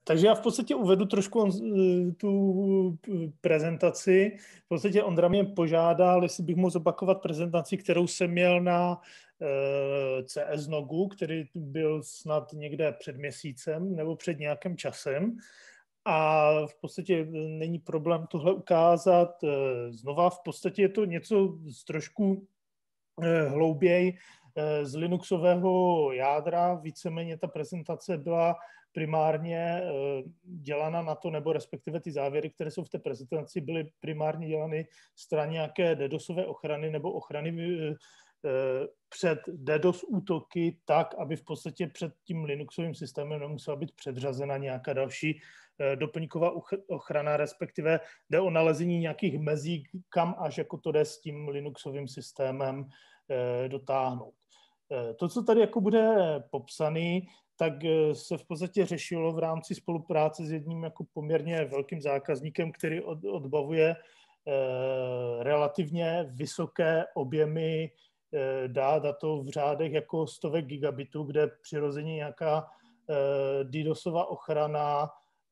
Takže já v podstatě uvedu trošku tu prezentaci. V podstatě Ondra mě požádal, jestli bych mohl zopakovat prezentaci, kterou jsem měl na CS Nogu, který byl snad někde před měsícem nebo před nějakým časem. A v podstatě není problém tohle ukázat znova. V podstatě je to něco z trošku hlouběji z Linuxového jádra. Víceméně ta prezentace byla primárně dělána na to, nebo respektive ty závěry, které jsou v té prezentaci, byly primárně dělány straně nějaké DDoSové ochrany nebo ochrany před DDoS útoky tak, aby v podstatě před tím Linuxovým systémem nemusela být předřazena nějaká další doplňková ochrana, respektive jde o nalezení nějakých mezí, kam až jako to jde s tím Linuxovým systémem dotáhnout. To, co tady jako bude popsaný, tak se v podstatě řešilo v rámci spolupráce s jedním jako poměrně velkým zákazníkem, který odbavuje relativně vysoké objemy dát, a to v řádech jako stovek gigabitů, kde přirozeně nějaká DDoSová ochrana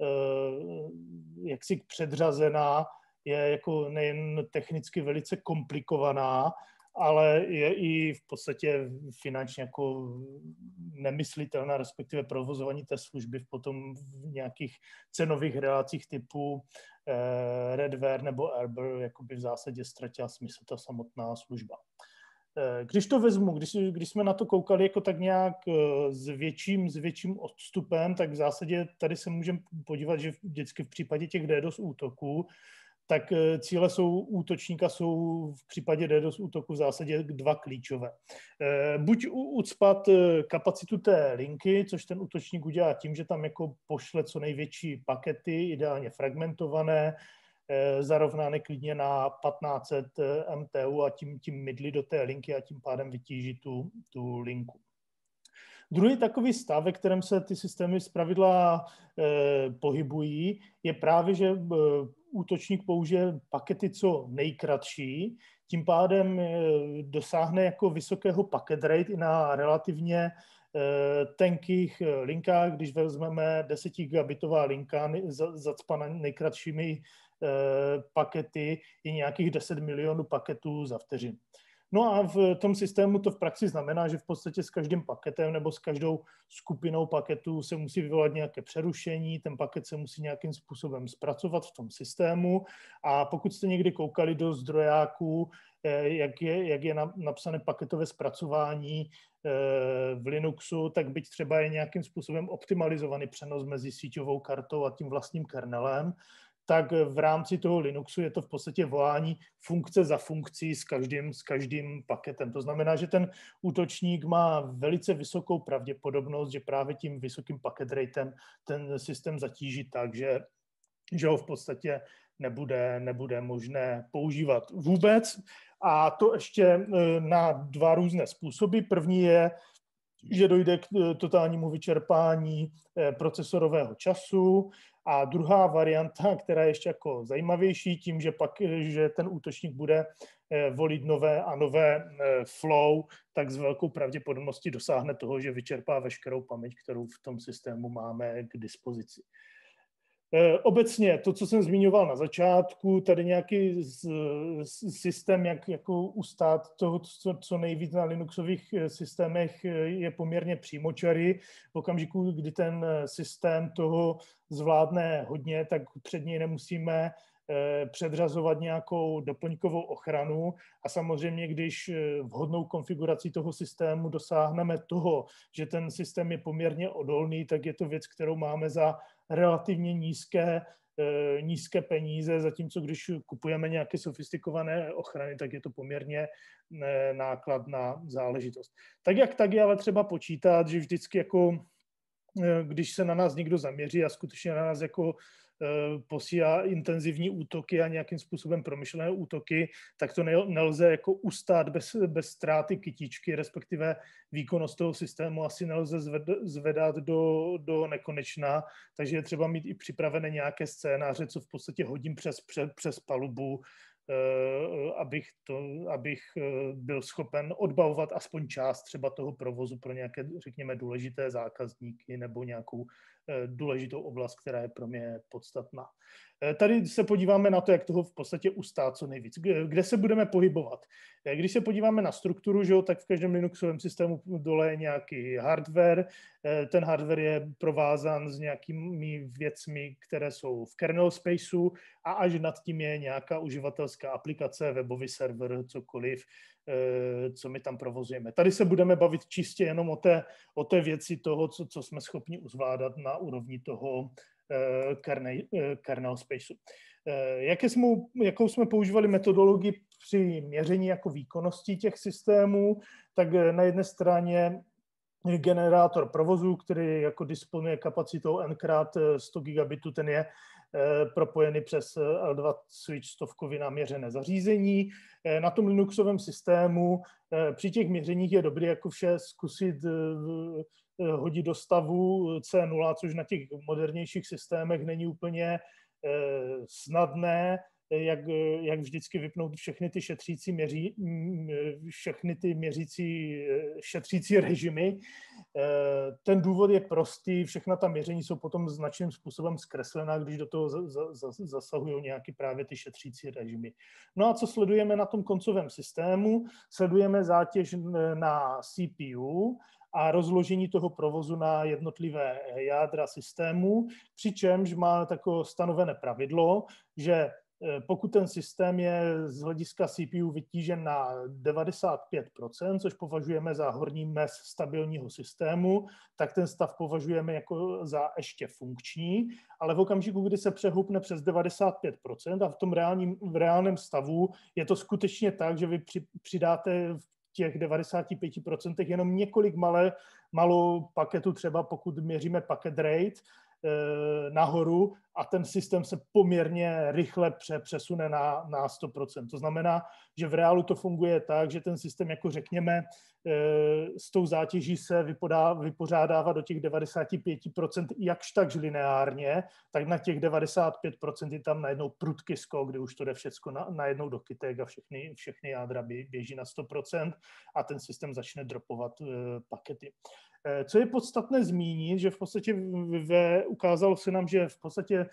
jaksi předřazená je jako nejen technicky velice komplikovaná, ale je i v podstatě finančně jako nemyslitelná, respektive provozování té služby potom v nějakých cenových relacích typu Redware nebo Arbor jakoby v zásadě ztratila smysl ta samotná služba. Když to vezmu, když jsme na to koukali jako tak nějak s větším odstupem, tak v zásadě tady se můžeme podívat, že vždycky v případě těch DDoS útoků, tak cíle útočníka jsou v případě DDoS útoku v zásadě dva klíčové. Buď ucpat kapacitu té linky, což ten útočník udělá tím, že tam jako pošle co největší pakety, ideálně fragmentované, zarovnány klidně na 1500 MTU a tím mydlí do té linky a tím pádem vytíží tu linku. Druhý takový stav, ve kterém se ty systémy zpravidla pohybují, je právě, že útočník použije pakety co nejkratší, tím pádem dosáhne jako vysokého packet rate i na relativně tenkých linkách. Když vezmeme 10 gigabitová linka zacpaná nejkratšími pakety, je nějakých 10 milionů paketů za vteřinu. No a v tom systému to v praxi znamená, že v podstatě s každým paketem nebo s každou skupinou paketů se musí vyvolat nějaké přerušení, ten paket se musí nějakým způsobem zpracovat v tom systému a pokud jste někdy koukali do zdrojáků, jak je napsané paketové zpracování v Linuxu, tak byť třeba je nějakým způsobem optimalizovaný přenos mezi síťovou kartou a tím vlastním kernelem, tak v rámci toho Linuxu je to v podstatě volání funkce za funkcí s každým paketem. To znamená, že ten útočník má velice vysokou pravděpodobnost, že právě tím vysokým packet ratem ten systém zatíží tak, že ho v podstatě nebude možné používat vůbec. A to ještě na dva různé způsoby. První je, že dojde k totálnímu vyčerpání procesorového času. A druhá varianta, která je ještě jako zajímavější, tím, že ten útočník bude volit nové a nové flow, tak s velkou pravděpodobností dosáhne toho, že vyčerpá veškerou paměť, kterou v tom systému máme k dispozici. Obecně to, co jsem zmiňoval na začátku, tady nějaký systém, jak jako ustát toho, co nejvíc na Linuxových systémech je poměrně přímočarý. V okamžiku, kdy ten systém toho zvládne hodně, tak před něj nemusíme předřazovat nějakou doplňkovou ochranu a samozřejmě, když vhodnou konfigurací toho systému dosáhneme toho, že ten systém je poměrně odolný, tak je to věc, kterou máme za relativně nízké peníze, zatímco když kupujeme nějaké sofistikované ochrany, tak je to poměrně nákladná záležitost. Tak je ale třeba počítat, že vždycky jako když se na nás někdo zaměří a skutečně na nás jako posílá intenzivní útoky a nějakým způsobem promyšlené útoky, tak to nelze jako ustát bez ztráty kytičky, respektive výkonnost toho systému asi nelze zvedat do nekonečna, takže je třeba mít i připravené nějaké scénáře, co v podstatě hodím přes palubu, abych byl schopen odbavovat aspoň část třeba toho provozu pro nějaké, řekněme, důležité zákazníky nebo nějakou důležitou oblast, která je pro mě podstatná. Tady se podíváme na to, jak toho v podstatě ustát co nejvíc. Kde se budeme pohybovat? Když se podíváme na strukturu, že jo, tak v každém Linuxovém systému dole je nějaký hardware. Ten hardware je provázán s nějakými věcmi, které jsou v kernel spaceu a až nad tím je nějaká uživatelská aplikace, webový server, cokoliv, co my tam provozujeme. Tady se budeme bavit čistě jenom o té věci toho, co jsme schopni uzvládat na úrovni toho kernel spaceu. Jakou jsme používali metodologii při měření jako výkonnosti těch systémů, tak na jedné straně generátor provozu, který jako disponuje kapacitou n-krát 100 gigabitů, ten je propojený přes L2 switch stovkový naměřené zařízení. Na tom Linuxovém systému při těch měřeních je dobré jako vše zkusit hodit do stavu C0, což na těch modernějších systémech není úplně snadné, jak vždycky vypnout všechny ty šetřící režimy. Ten důvod je prostý, všechna ta měření jsou potom značným způsobem zkreslená, když do toho zasahují nějaké právě ty šetřící režimy. No a co sledujeme na tom koncovém systému? Sledujeme zátěž na CPU a rozložení toho provozu na jednotlivé jádra systému, přičemž má takové stanovené pravidlo, že pokud ten systém je z hlediska CPU vytížen na 95%, což považujeme za horní mez stabilního systému, tak ten stav považujeme jako za ještě funkční, ale v okamžiku, kdy se přehoupne přes 95% a v reálném stavu je to skutečně tak, že vy přidáte v těch 95% jenom několik malou paketu, třeba pokud měříme packet rate, nahoru a ten systém se poměrně rychle přesune na 100%. To znamená, že v reálu to funguje tak, že ten systém, jako řekněme, s tou zátěží se vypořádává do těch 95% jakž takž lineárně, tak na těch 95% je tam najednou prudký skok, kdy už to jde všecko najednou do kytek a všechny jádra běží na 100% a ten systém začne dropovat pakety. Co je podstatné zmínit, že v podstatě ukázalo se nám, že v podstatě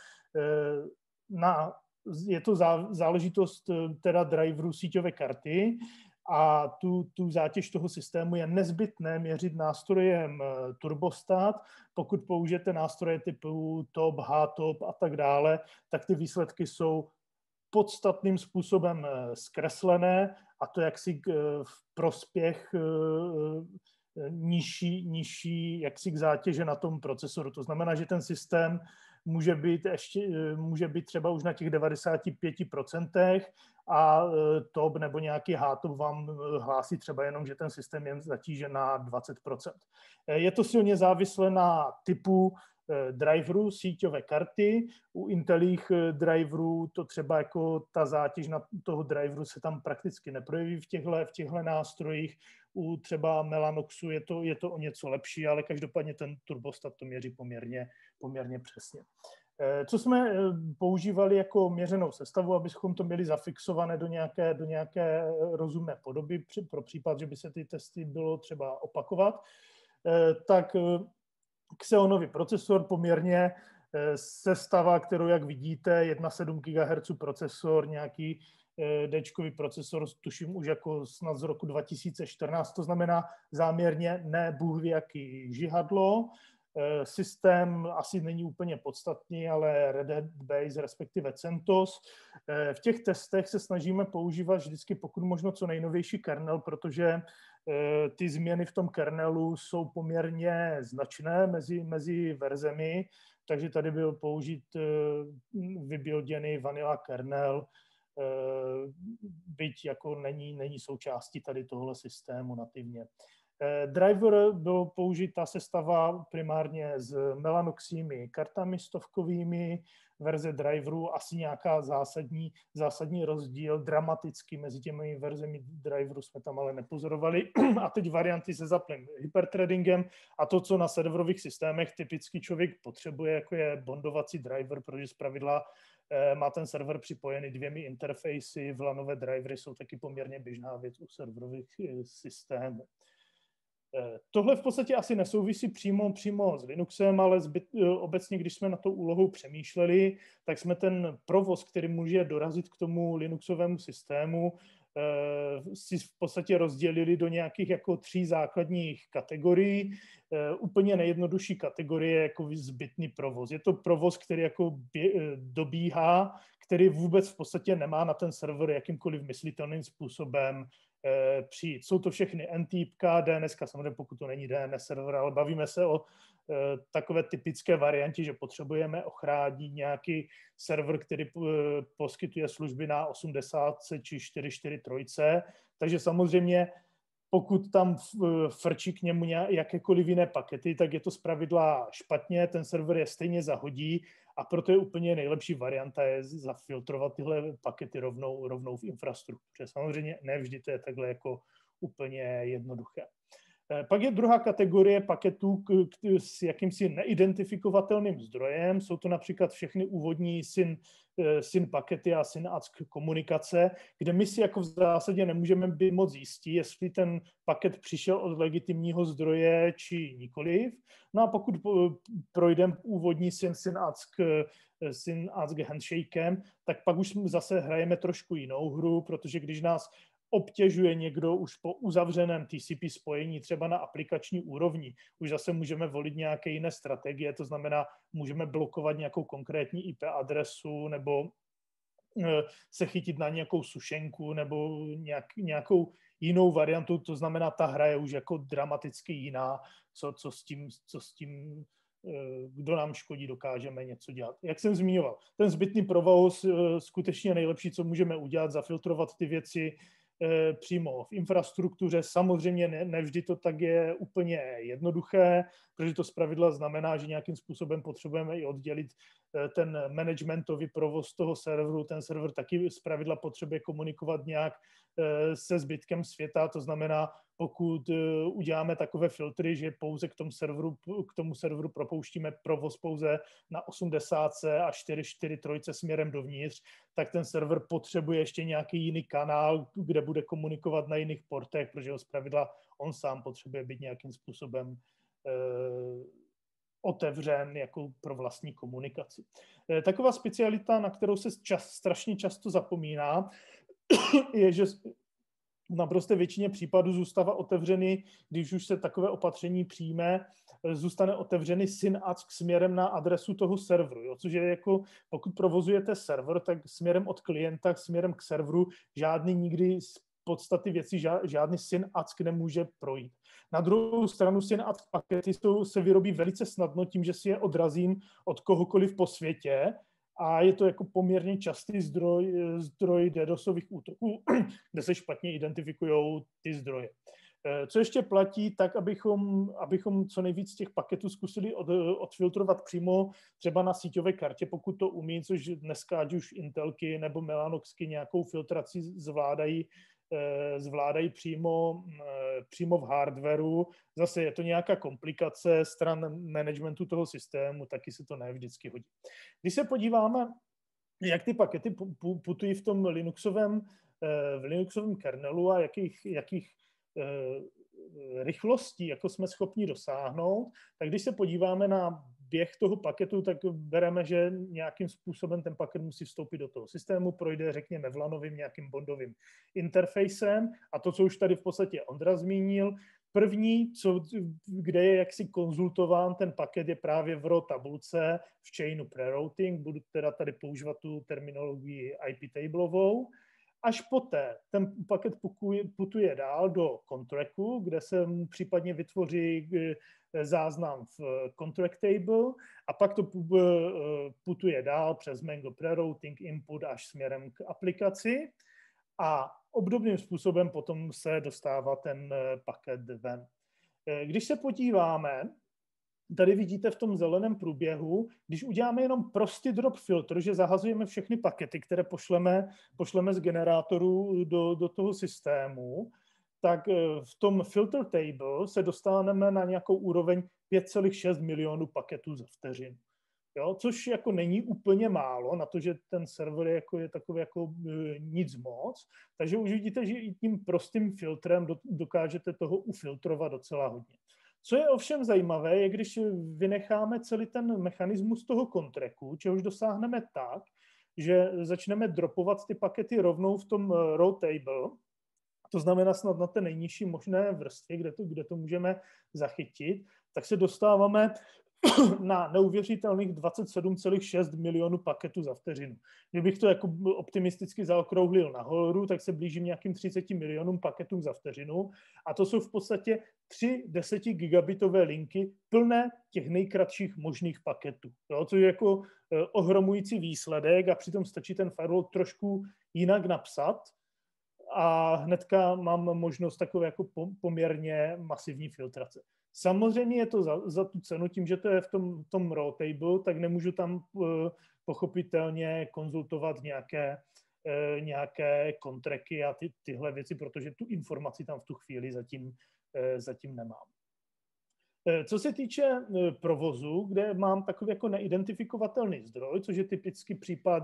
je to záležitost teda driverů síťové karty a tu zátěž toho systému je nezbytné měřit nástrojem turbostat. Pokud použijete nástroje typu top, htop a tak dále, tak ty výsledky jsou podstatným způsobem zkreslené a to jaksi v prospěch nižší jaksi zátěže na tom procesoru. To znamená, že ten systém může být třeba už na těch 95% a top nebo nějaký htop vám hlásí třeba jenom, že ten systém je zatížen na 20%. Je to silně závislé na typu driverů síťové karty. U Intelích driverů to třeba jako ta zátěž na toho driveru se tam prakticky neprojeví v těchto nástrojích. U třeba Mellanoxu je to o něco lepší, ale každopádně ten turbostat to měří poměrně přesně. Co jsme používali jako měřenou sestavu, abychom to měli zafixované do nějaké rozumné podoby pro případ, že by se ty testy bylo třeba opakovat, tak Xeonový procesor poměrně sestava, kterou, jak vidíte, 1,7 GHz procesor, nějaký D-čkový procesor, tuším už jako snad z roku 2014, to znamená záměrně ne bůh ví jaký žihadlo. Systém asi není úplně podstatný, ale Red Hat Base, respektive CentOS. V těch testech se snažíme používat vždycky pokud možno co nejnovější kernel, protože ty změny v tom kernelu jsou poměrně značné mezi verzemi, takže tady byl použit vybuilděný vanilla kernel, byť jako není součástí tady tohle systému nativně. Driver byl použita sestava primárně s Mellanoxími kartami stovkovými, verze driverů asi nějaká zásadní rozdíl, dramaticky mezi těmi verzemi driverů jsme tam ale nepozorovali. A teď varianty se zaplým hyperthreadingem a to, co na serverových systémech typicky člověk potřebuje, jako je bondovací driver, protože zpravidla má ten server připojený 2 interfejsy, VLANové drivery jsou taky poměrně běžná věc u serverových systémů. Tohle v podstatě asi nesouvisí přímo s Linuxem, ale obecně, když jsme na tou úlohou přemýšleli, tak jsme ten provoz, který může dorazit k tomu Linuxovému systému, si v podstatě rozdělili do nějakých jako 3 základních kategorií. Úplně nejjednodušší kategorie je jako zbytný provoz. Je to provoz, který jako dobíhá, který vůbec v podstatě nemá na ten server jakýmkoliv myslitelným způsobem přijít. Jsou to všechny NTIPka, DNS, samozřejmě pokud to není DNS server, ale bavíme se o takové typické variantě, že potřebujeme ochránit nějaký server, který poskytuje služby na 80 či 443. Takže samozřejmě pokud tam frčí k němu jakékoliv jiné pakety, tak je to zpravidla špatně, ten server je stejně zahodí a proto je úplně nejlepší varianta je zafiltrovat tyhle pakety rovnou v infrastruktuře. Samozřejmě ne vždy to je takhle jako úplně jednoduché. Pak je druhá kategorie paketů s jakýmsi neidentifikovatelným zdrojem. Jsou to například všechny úvodní SYN pakety a SYN-ACK komunikace, kde my si jako v zásadě nemůžeme být moc jistí, jestli ten paket přišel od legitimního zdroje či nikoliv. No a pokud projdeme úvodní SYN-ACK handshakem, tak pak už zase hrajeme trošku jinou hru, protože když nás obtěžuje někdo už po uzavřeném TCP spojení, třeba na aplikační úrovni. Už zase můžeme volit nějaké jiné strategie, to znamená, můžeme blokovat nějakou konkrétní IP adresu nebo se chytit na nějakou sušenku nebo nějakou jinou variantu, to znamená, ta hra je už jako dramaticky jiná, co s tím kdo nám škodí, dokážeme něco dělat. Jak jsem zmiňoval, ten zbytný provoz skutečně nejlepší, co můžeme udělat, zafiltrovat ty věci přímo v infrastruktuře. Samozřejmě nevždy to tak je úplně jednoduché, protože to zpravidla znamená, že nějakým způsobem potřebujeme i oddělit ten managementový provoz toho serveru. Ten server taky zpravidla potřebuje komunikovat nějak se zbytkem světa, to znamená, pokud uděláme takové filtry, že pouze k tomu serveru propouštíme provoz pouze na 80 a 443 směrem dovnitř, tak ten server potřebuje ještě nějaký jiný kanál, kde bude komunikovat na jiných portech, protože ho zpravidla on sám potřebuje být nějakým způsobem otevřen jako pro vlastní komunikaci. Taková specialita, na kterou se strašně často zapomíná, je, že v naprosté většině případů zůstává otevřený, když už se takové opatření přijme, zůstane otevřený SYN-ACK směrem na adresu toho serveru. Jo? Což je jako, pokud provozujete server, tak směrem od klienta, směrem k serveru, žádný nikdy z podstaty věcí, žádný SYN-ACK nemůže projít. Na druhou stranu SYN-ACK pakety se vyrobí velice snadno tím, že si je odrazím od kohokoliv po světě, a je to jako poměrně častý zdroj DDoSových útoků, kde se špatně identifikují ty zdroje. Co ještě platí, tak abychom co nejvíc těch paketů zkusili odfiltrovat přímo třeba na síťové kartě, pokud to umí, což dneska ať už Intelky nebo Mellanoxky nějakou filtraci zvládají přímo v hardwareu. Zase je to nějaká komplikace stran managementu toho systému, taky se to ne vždycky hodí. Když se podíváme, jak ty pakety putují v tom Linuxovém kernelu a jakých rychlostí jako jsme schopni dosáhnout, tak když se podíváme na běh toho paketu, tak bereme, že nějakým způsobem ten paket musí vstoupit do toho systému, projde, řekněme, vlanovým nějakým bondovým interfejsem a to, co už tady v podstatě Ondra zmínil, první, kde je jaksi konzultován ten paket, je právě v RAW tabulce v chainu prerouting, budu teda tady používat tu terminologii IP tableovou. Až poté ten paket putuje dál do contractu, kde se případně vytvoří záznam v contract table a pak to putuje dál přes Mango prerouting input až směrem k aplikaci a obdobným způsobem potom se dostává ten paket ven. Když se podíváme, tady vidíte v tom zeleném průběhu, když uděláme jenom prostý drop filter, že zahazujeme všechny pakety, které pošleme z generátoru do toho systému, tak v tom filter table se dostaneme na nějakou úroveň 5,6 milionů paketů za vteřinu. Jo, což jako není úplně málo na to, že ten server je takový jako nic moc. Takže už vidíte, že i tím prostým filtrem dokážete toho ufiltrovat docela hodně. Co je ovšem zajímavé, je, když vynecháme celý ten mechanismus toho contractu, čehož dosáhneme tak, že začneme dropovat ty pakety rovnou v tom row table, to znamená snad na té nejnižší možné vrstvě, kde to můžeme zachytit, tak se dostáváme na neuvěřitelných 27,6 milionů paketů za vteřinu. Kdybych to jako optimisticky zaokrouhlil nahoru, tak se blížím nějakým 30 milionům paketů za vteřinu a to jsou v podstatě 3 10 gigabitové linky plné těch nejkratších možných paketů. Jo, což je jako ohromující výsledek a přitom stačí ten firewall trošku jinak napsat a hnedka mám možnost takové jako poměrně masivní filtrace. Samozřejmě je to za tu cenu, tím, že to je v tom raw table, tak nemůžu tam pochopitelně konzultovat nějaké kontreky a tyhle věci, protože tu informaci tam v tu chvíli zatím nemám. Co se týče provozu, kde mám takový jako neidentifikovatelný zdroj, což je typický případ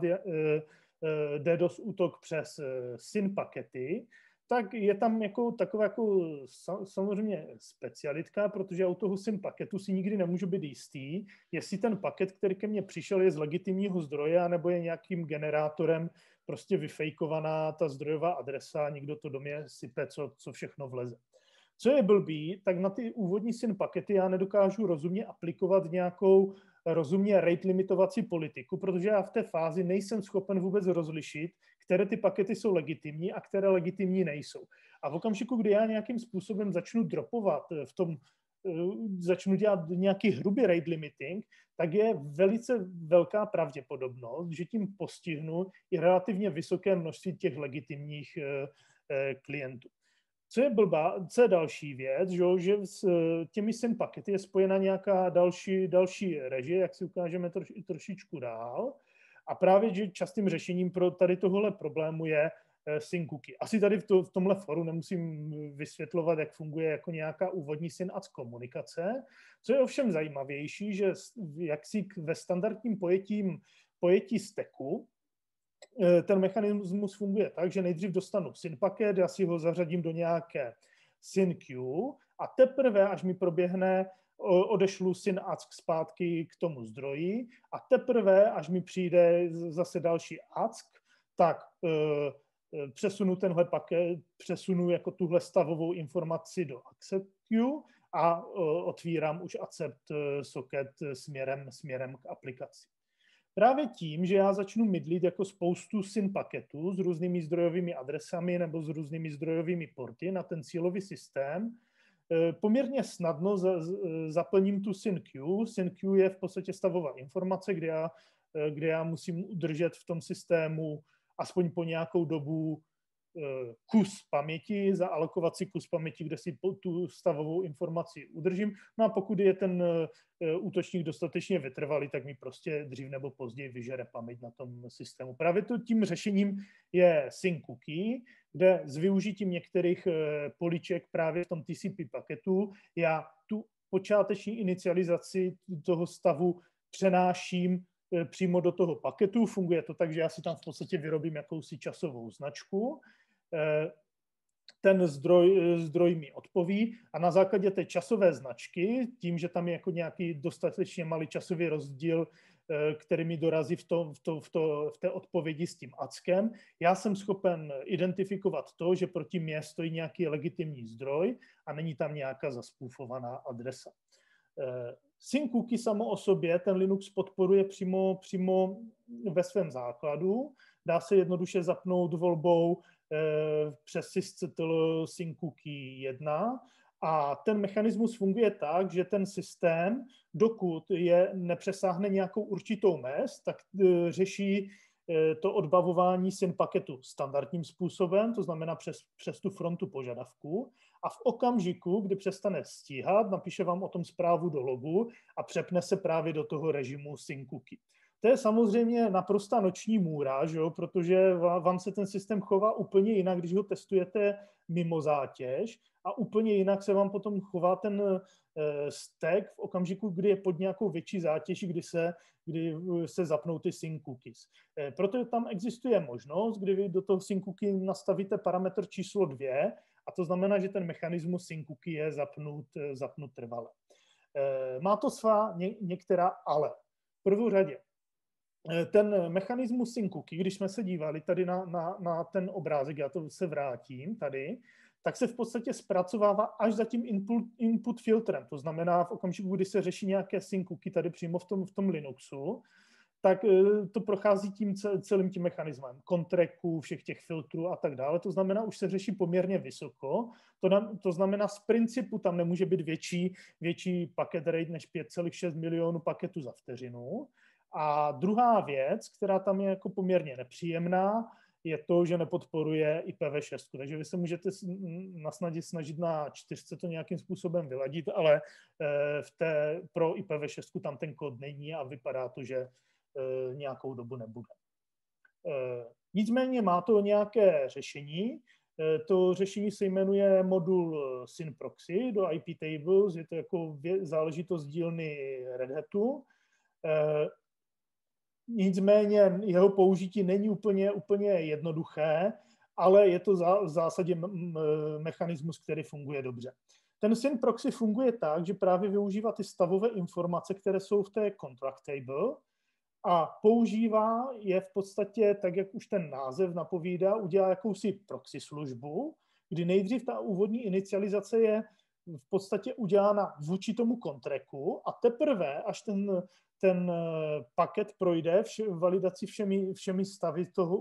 DDoS útok přes SYN pakety, tak je tam jako taková jako samozřejmě specialitka, protože u toho SYN paketu si nikdy nemůžu být jistý, jestli ten paket, který ke mně přišel, je z legitimního zdroje, anebo je nějakým generátorem prostě vyfejkovaná ta zdrojová adresa, někdo to do mě sype, co všechno vleze. Co je blbý, tak na ty úvodní SYN pakety já nedokážu rozumně aplikovat nějakou rozumně rate limitovací politiku, protože já v té fázi nejsem schopen vůbec rozlišit, které ty pakety jsou legitimní a které legitimní nejsou. A v okamžiku, kdy já nějakým způsobem začnu dropovat začnu dělat nějaký hrubý rate limiting, tak je velice velká pravděpodobnost, že tím postihnu i relativně vysoké množství těch legitimních klientů. Co je další věc, že s těmi SYN pakety je spojena nějaká další režie, jak si ukážeme trošičku dál. A právě že častým řešením pro tady tohle problému je SYN cookie. Asi tady v tomhle foru nemusím vysvětlovat, jak funguje jako nějaká úvodní SYN ACK komunikace. Co je ovšem zajímavější, že jak si ve standardním pojetí stacku ten mechanismus funguje tak, že nejdřív dostanu SYN paket, já si ho zařadím do nějaké SYN queue a teprve, až mi proběhne, odešlu SYN ACK zpátky k tomu zdroji a teprve, až mi přijde zase další ACK, tak přesunu jako tuhle stavovou informaci do accept queue a otvírám už accept socket směrem k aplikaci. Právě tím, že já začnu mydlit jako spoustu SYN paketů s různými zdrojovými adresami nebo s různými zdrojovými porty na ten cílový systém, poměrně snadno zaplním tu SYN queue. SYN queue je v podstatě stavová informace, kde já musím udržet v tom systému aspoň po nějakou dobu kus paměti, zaalokovat si kus paměti, kde si tu stavovou informaci udržím. No a pokud je ten útočník dostatečně vytrvalý, tak mi prostě dřív nebo později vyžere paměť na tom systému. Právě tím řešením je SYN cookie, kde s využitím některých políček právě v tom TCP paketu já tu počáteční inicializaci toho stavu přenáším přímo do toho paketu. Funguje to tak, že já si tam v podstatě vyrobím jakousi časovou značku. Ten zdroj mi odpoví a na základě té časové značky, tím, že tam je jako nějaký dostatečně malý časový rozdíl, který mi dorazí v té odpovědi s tím ACKem, já jsem schopen identifikovat to, že proti mně stojí nějaký legitimní zdroj a není tam nějaká zaspůfovaná adresa. SYN cookie samo o sobě ten Linux podporuje přímo ve svém základu. Dá se jednoduše zapnout volbou přes sysctl SYN cookie 1 a ten mechanismus funguje tak, že ten systém, dokud nepřesáhne nějakou určitou mez, tak řeší to odbavování SYN paketu standardním způsobem, to znamená přes tu frontu požadavků. A v okamžiku, kdy přestane stíhat, napíše vám o tom zprávu do logu a přepne se právě do toho režimu SYN cookie. To je samozřejmě naprostá noční můra, že jo? Protože vám se ten systém chová úplně jinak, když ho testujete mimo zátěž a úplně jinak se vám potom chová stack v okamžiku, kdy je pod nějakou větší zátěží, kdy se zapnou ty sync cookies. Proto tam existuje možnost, kdy vy do toho sync cookie nastavíte parametr číslo 2, a to znamená, že ten mechanismus sync cookie je zapnut trvale. Má to svá některá ale. V první řadě, ten mechanismus sync cookie, když jsme se dívali tady na ten obrázek, já to se vrátím tady, tak se v podstatě zpracovává až za tím input filtrem. To znamená v okamžiku, kdy se řeší nějaké sync cookie tady přímo v tom Linuxu, tak to prochází celým tím mechanismem kontraktů, všech těch filtrů a tak dále. To znamená, už se řeší poměrně vysoko. To znamená, z principu tam nemůže být větší packet rate než 5,6 milionů paketů za vteřinu. A druhá věc, která tam je jako poměrně nepříjemná, je to, že nepodporuje IPv6. Takže vy se můžete snažit na 4 to nějakým způsobem vyladit, ale pro IPv6 tam ten kód není a vypadá to, že nějakou dobu nebude. Nicméně má to nějaké řešení. To řešení se jmenuje modul SynProxy do IP tables. Je to jako záležitost dílny Red Hatu. Nicméně jeho použití není úplně jednoduché, ale je to v zásadě mechanismus, který funguje dobře. Ten SynProxy funguje tak, že právě využívá ty stavové informace, které jsou v té contract table a používá je v podstatě, tak jak už ten název napovídá, udělá jakousi proxy službu, kdy nejdřív ta úvodní inicializace je v podstatě udělána vůči tomu kontraktu a teprve, až ten paket projde validaci všemi stavy toho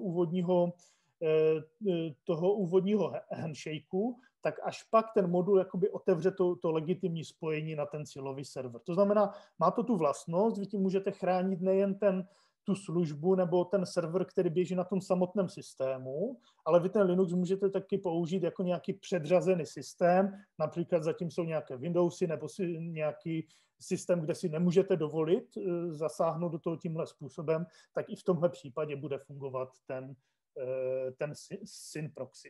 úvodního handshakeu, tak až pak ten modul jakoby otevře to legitimní spojení na ten cílový server. To znamená, má to tu vlastnost, vy tím můžete chránit nejen tu službu nebo ten server, který běží na tom samotném systému, ale vy ten Linux můžete taky použít jako nějaký předřazený systém, například zatím jsou nějaké Windowsy nebo nějaký systém, kde si nemůžete dovolit zasáhnout do toho tímhle způsobem, tak i v tomhle případě bude fungovat ten SynProxy.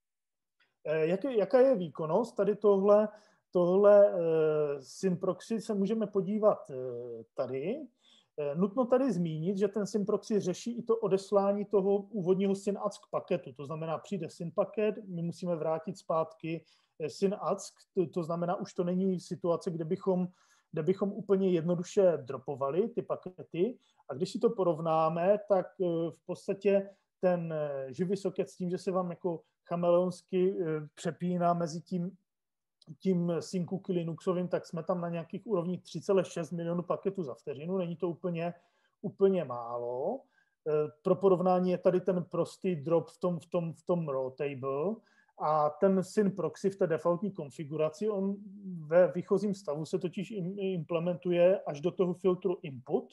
Jaká je výkonnost? Tady tohle SynProxy se můžeme podívat tady. Nutno tady zmínit, že ten SynProxy řeší i to odeslání toho úvodního synack paketu. To znamená, přijde synpaket, my musíme vrátit zpátky synack, to znamená, už to není situace, kde bychom úplně jednoduše dropovali ty pakety. A když si to porovnáme, tak v podstatě ten živý socket s tím, že se vám jako chameleonsky přepíná mezi tím sync cookie Linuxovým, tak jsme tam na nějakých úrovních 3,6 milionů paketů za vteřinu. Není to úplně málo. Pro porovnání je tady ten prostý drop v tom raw table a ten SynProxy v té defaultní konfiguraci, on ve výchozím stavu se totiž implementuje až do toho filtru input.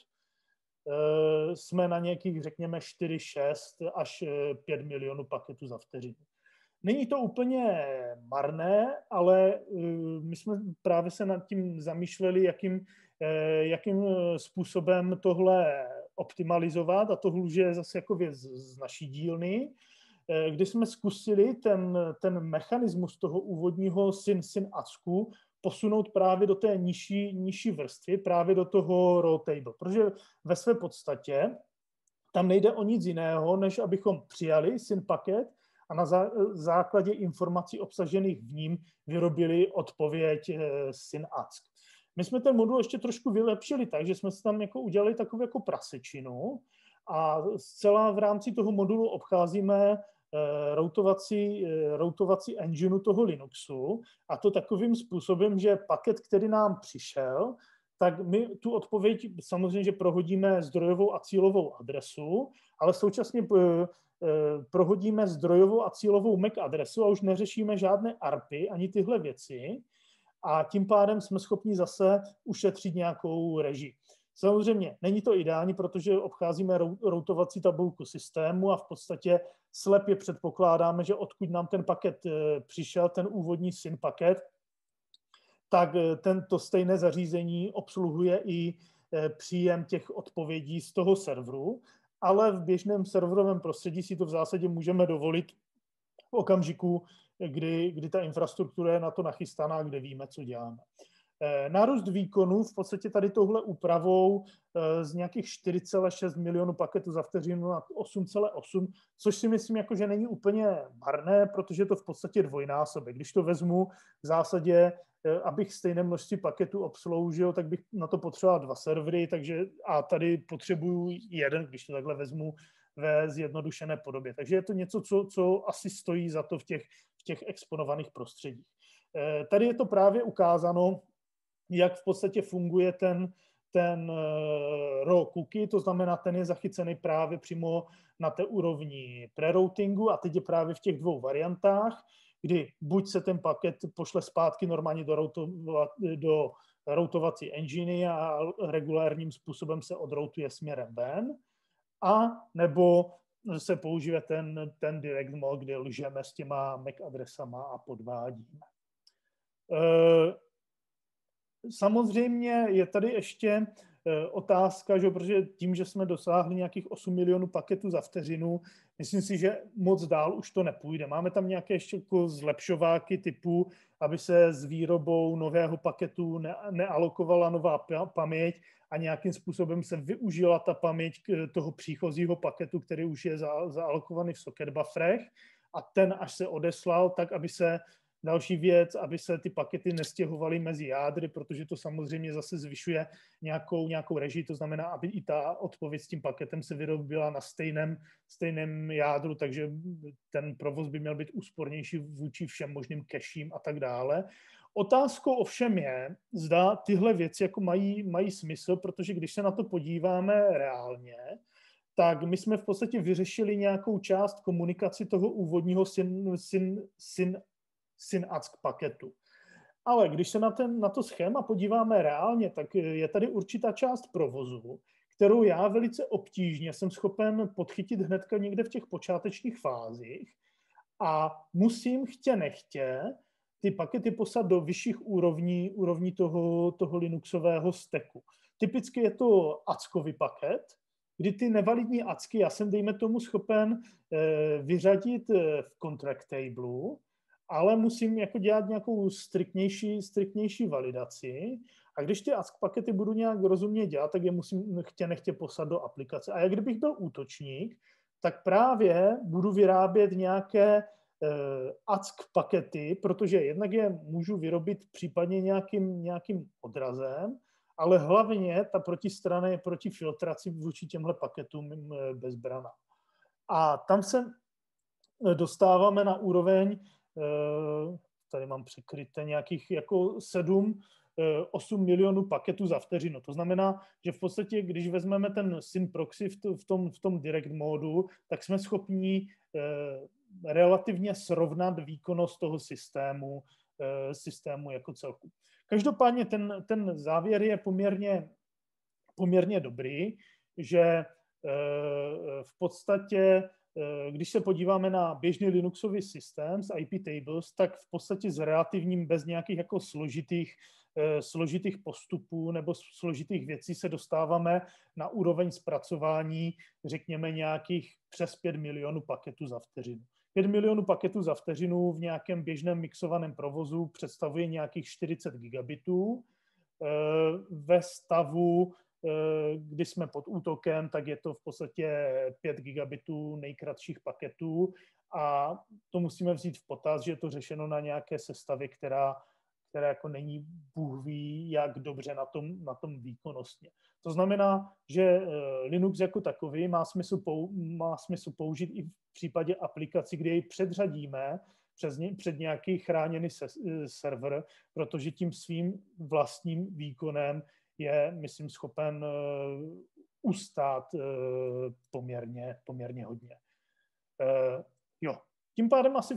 Jsme na nějakých, řekněme, 4,6 až 5 milionů paketů za vteřinu. Není to úplně marné, ale my jsme právě se nad tím zamýšleli, jakým způsobem tohle optimalizovat, a tohle je zase jako věc z naší dílny, kdy jsme zkusili ten mechanismus toho úvodního synacku posunout právě do té nižší vrstvy, právě do toho raw table, protože ve své podstatě tam nejde o nic jiného, než abychom přijali synpaket a na základě informací obsažených v ním vyrobili odpověď synack. My jsme ten modul ještě trošku vylepšili tak, že jsme si tam jako udělali takovou jako prasečinu a zcela v rámci toho modulu obcházíme routovací engineu toho Linuxu, a to takovým způsobem, že paket, který nám přišel, tak my tu odpověď samozřejmě, že prohodíme zdrojovou a cílovou adresu, ale současně prohodíme zdrojovou a cílovou MAC adresu a už neřešíme žádné ARPy ani tyhle věci a tím pádem jsme schopni zase ušetřit nějakou režii. Samozřejmě není to ideální, protože obcházíme routovací tabulku systému a v podstatě slepě předpokládáme, že odkud nám ten paket přišel, ten úvodní syn paket, tak to stejné zařízení obsluhuje i příjem těch odpovědí z toho serveru, ale v běžném serverovém prostředí si to v zásadě můžeme dovolit v okamžiku, kdy ta infrastruktura je na to nachystaná, kde víme, co děláme. Nárůst výkonu v podstatě tady touhle úpravou z nějakých 4,6 milionů paketů za vteřinu na 8,8, což si myslím, jako, že není úplně marné, protože je to v podstatě dvojnásobek. Když to vezmu v zásadě, abych stejné množství paketů obsloužil, tak bych na to potřeboval 2 servery, a tady potřebuju jeden, když to takhle vezmu ve zjednodušené podobě. Takže je to něco, co asi stojí za to v těch exponovaných prostředích. Tady je to právě ukázáno, jak v podstatě funguje ten raw cookie, to znamená, ten je zachycený právě přímo na té úrovni preroutingu a teď je právě v těch 2 variantách, kdy buď se ten paket pošle zpátky normálně do routovací engine a regulárním způsobem se odroutuje směrem ven, a nebo se použije ten direct mode, kde lžeme s těma MAC adresama a podvádíme. Samozřejmě je tady ještě otázka, že protože tím, že jsme dosáhli nějakých 8 milionů paketů za vteřinu, myslím si, že moc dál už to nepůjde. Máme tam nějaké ještě zlepšováky typu, aby se s výrobou nového paketu nealokovala nová paměť a nějakým způsobem se využila ta paměť toho příchozího paketu, který už je zaalokovaný v socket bufferech, a ten, až se odeslal, tak aby se další věc, aby se ty pakety nestěhovaly mezi jádry, protože to samozřejmě zase zvyšuje nějakou režii, to znamená, aby i ta odpověď s tím paketem se vyrobila na stejném jádru, takže ten provoz by měl být úspornější vůči všem možným cacheím a tak dále. Otázkou ovšem je, zda tyhle věci jako mají smysl, protože když se na to podíváme reálně, tak my jsme v podstatě vyřešili nějakou část komunikaci toho úvodního SYN-ACK paketu. Ale když se na to schéma podíváme reálně, tak je tady určitá část provozu, kterou já velice obtížně jsem schopen podchytit hnedka někde v těch počátečních fázích a musím chtě nechtě ty pakety poslat do vyšších úrovní toho Linuxového stacku. Typicky je to ACKový paket, kdy ty nevalidní ACKy já jsem, dejme tomu, schopen vyřadit v contract tablu, ale musím jako dělat nějakou striktnější validaci. A když ty ACK pakety budu nějak rozumně dělat, tak je musím chtě nechtě poslat do aplikace. A jak kdybych byl útočník, tak právě budu vyrábět nějaké ACK pakety, protože jednak je můžu vyrobit případně nějakým odrazem, ale hlavně ta protistrana je proti filtraci vůči těmhle paketům bezbranná. A tam se dostáváme na úroveň, tady mám překryté nějakých jako 7-8 milionů paketů za vteřinu. To znamená, že v podstatě, když vezmeme ten SYN proxy v tom direct módu, tak jsme schopni relativně srovnat výkonnost toho systému jako celku. Každopádně ten závěr je poměrně dobrý, že v podstatě, když se podíváme na běžný Linuxový systém s IP tables, tak v podstatě s relativním, bez nějakých jako složitých postupů nebo složitých věcí se dostáváme na úroveň zpracování, řekněme, nějakých přes 5 milionů paketů za vteřinu. 5 milionů paketů za vteřinu v nějakém běžném mixovaném provozu představuje nějakých 40 gigabitů. Ve stavu, kdy jsme pod útokem, tak je to v podstatě 5 gigabitů nejkratších paketů a to musíme vzít v potaz, že je to řešeno na nějaké sestavě, která jako není Bůh ví, jak dobře na tom výkonnostně. To znamená, že Linux jako takový má smysl použít i v případě aplikací, kde jej předřadíme před nějaký chráněný server, protože tím svým vlastním výkonem je, myslím, schopen ustát poměrně hodně. Jo. Tím pádem asi v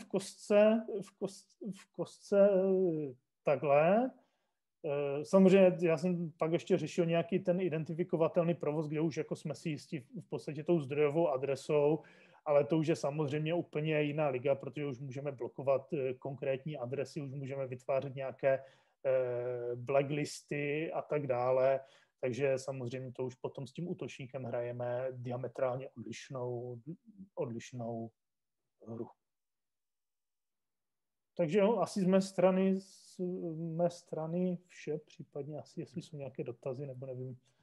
kostce takhle. Samozřejmě já jsem pak ještě řešil nějaký ten identifikovatelný provoz, kde už jako jsme si jistí v podstatě tou zdrojovou adresou, ale to už je samozřejmě úplně jiná liga, protože už můžeme blokovat konkrétní adresy, už můžeme vytvářet nějaké blacklisty a tak dále. Takže samozřejmě to už potom s tím útočníkem hrajeme diametrálně odlišnou hru. Takže asi z mé strany vše, případně asi, jestli jsou nějaké dotazy, nebo nevím,